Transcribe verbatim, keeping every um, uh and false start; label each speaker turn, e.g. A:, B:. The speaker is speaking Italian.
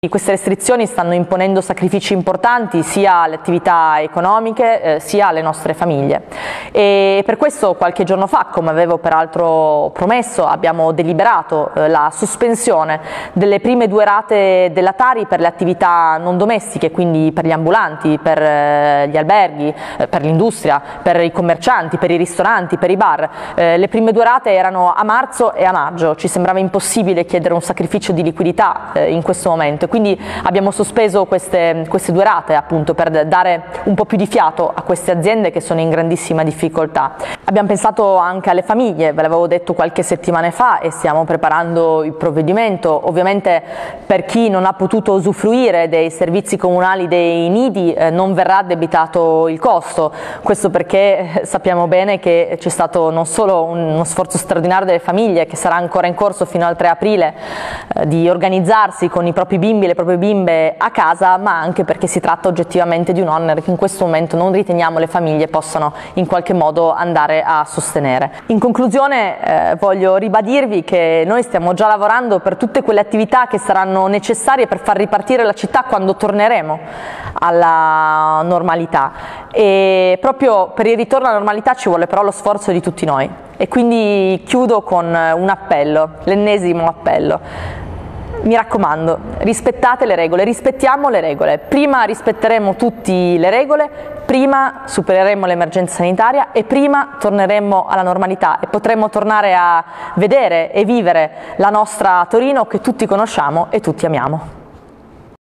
A: Queste restrizioni stanno imponendo sacrifici importanti sia alle attività economiche eh, sia alle nostre famiglie e per questo qualche giorno fa, come avevo peraltro promesso, abbiamo deliberato eh, la sospensione delle prime due rate della Tari per le attività non domestiche, quindi per gli ambulanti, per eh, gli alberghi, eh, per l'industria, per i commercianti, per i ristoranti, per i bar. Eh, le prime due rate erano a marzo e a maggio, ci sembrava impossibile chiedere un sacrificio di liquidità eh, in questo momento. Quindi abbiamo sospeso queste, queste due rate appunto per dare un po' più di fiato a queste aziende che sono in grandissima difficoltà. Abbiamo pensato anche alle famiglie, ve l'avevo detto qualche settimana fa e stiamo preparando il provvedimento. Ovviamente per chi non ha potuto usufruire dei servizi comunali dei nidi eh, non verrà addebitato il costo, questo perché sappiamo bene che c'è stato non solo uno sforzo straordinario delle famiglie che sarà ancora in corso fino al tre aprile eh, di organizzarsi con i propri bimbi, le proprie bimbe a casa, ma anche perché si tratta oggettivamente di un onere che in questo momento non riteniamo le famiglie possano in qualche modo andare a sostenere. In conclusione eh, voglio ribadirvi che noi stiamo già lavorando per tutte quelle attività che saranno necessarie per far ripartire la città quando torneremo alla normalità e proprio per il ritorno alla normalità ci vuole però lo sforzo di tutti noi e quindi chiudo con un appello, l'ennesimo appello. Mi raccomando, rispettate le regole, rispettiamo le regole. Prima rispetteremo tutti le regole, prima supereremo l'emergenza sanitaria e prima torneremo alla normalità e potremo tornare a vedere e vivere la nostra Torino che tutti conosciamo e tutti amiamo.